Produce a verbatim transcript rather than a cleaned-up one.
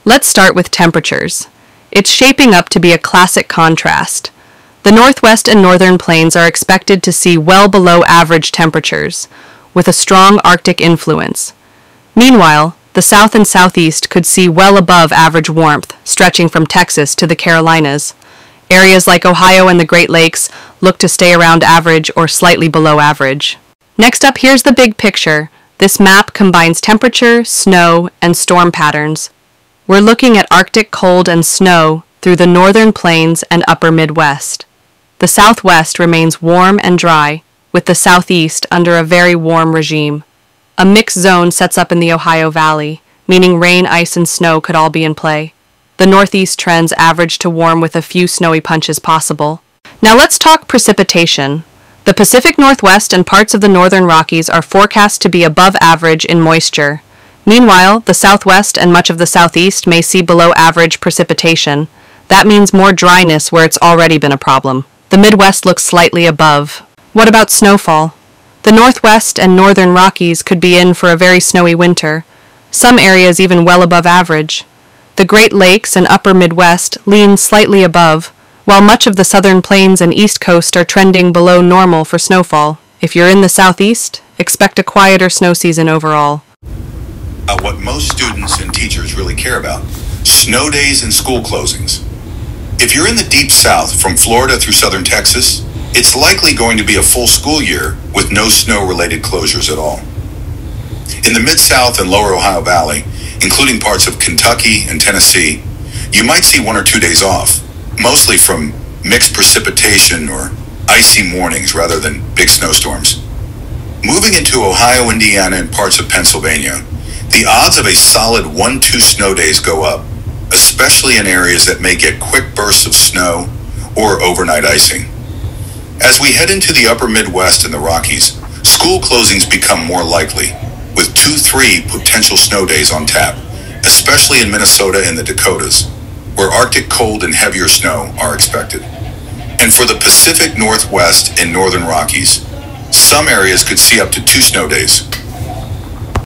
Let's start with temperatures. It's shaping up to be a classic contrast. The northwest and northern plains are expected to see well below average temperatures, with a strong Arctic influence. Meanwhile, the south and southeast could see well above average warmth, stretching from Texas to the Carolinas. Areas like Ohio and the Great Lakes look to stay around average or slightly below average. Next up, here's the big picture. This map combines temperature, snow, and storm patterns. We're looking at Arctic cold and snow through the northern plains and upper Midwest. The southwest remains warm and dry, with the southeast under a very warm regime. A mixed zone sets up in the Ohio Valley, meaning rain, ice, and snow could all be in play. The northeast trends average to warm with a few snowy punches possible. Now let's talk precipitation. The Pacific Northwest and parts of the northern Rockies are forecast to be above average in moisture. Meanwhile, the southwest and much of the southeast may see below average precipitation. That means more dryness where it's already been a problem. The Midwest looks slightly above. What about snowfall? The northwest and northern Rockies could be in for a very snowy winter, some areas even well above average. The Great Lakes and upper Midwest lean slightly above, while much of the southern plains and east coast are trending below normal for snowfall. If you're in the southeast, expect a quieter snow season overall. Uh, what most students and teachers really care about: snow days and school closings. If you're in the deep south, from Florida through southern Texas, it's likely going to be a full school year with no snow-related closures at all. In the Mid-South and Lower Ohio Valley, including parts of Kentucky and Tennessee, you might see one or two days off, mostly from mixed precipitation or icy mornings rather than big snowstorms. Moving into Ohio, Indiana, and parts of Pennsylvania, the odds of a solid one two snow days go up, especially in areas that may get quick bursts of snow or overnight icing. As we head into the upper Midwest and the Rockies, school closings become more likely, with two, three potential snow days on tap, especially in Minnesota and the Dakotas, where Arctic cold and heavier snow are expected. And for the Pacific Northwest and Northern Rockies, some areas could see up to two snow days.